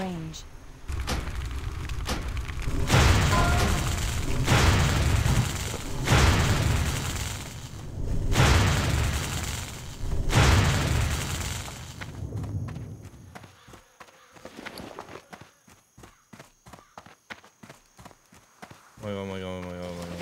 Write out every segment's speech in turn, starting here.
range. Oh my god, oh my god, oh my god, oh my god.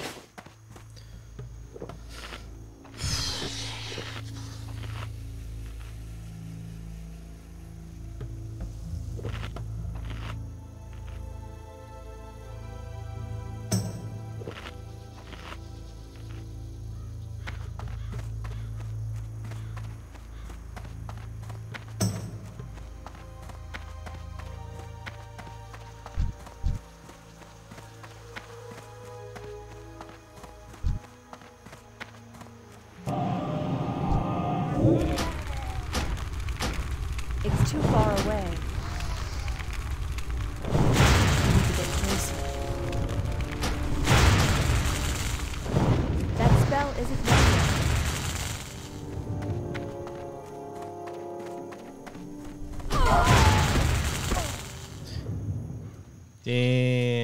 It's too far away. I need to get closer. That spell isn't ready yet. Damn.